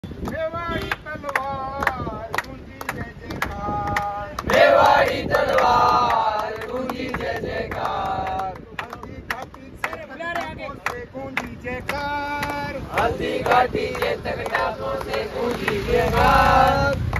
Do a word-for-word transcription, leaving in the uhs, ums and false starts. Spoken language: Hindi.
मेवाड़ी तलवार गूंजी जय जयकार, मेवाड़ी तलवार गूंजी जय जयकार, हल्दी घाटी से गूंजी जयकार, हल्दी घाटी के तकटापों से गूंजी जयकार।